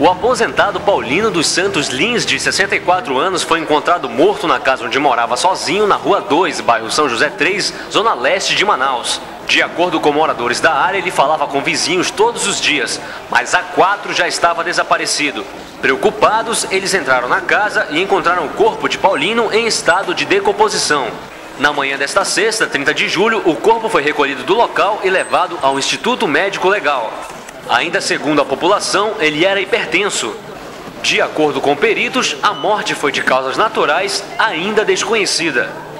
O aposentado Paulino dos Santos Lins, de 64 anos, foi encontrado morto na casa onde morava sozinho, na Rua 2, bairro São José 3, zona leste de Manaus. De acordo com moradores da área, ele falava com vizinhos todos os dias, mas há 4 já estava desaparecido. Preocupados, eles entraram na casa e encontraram o corpo de Paulino em estado de decomposição. Na manhã desta sexta, 30 de julho, o corpo foi recolhido do local e levado ao Instituto Médico Legal. Ainda segundo a população, ele era hipertenso. De acordo com peritos, a morte foi de causas naturais ainda desconhecida.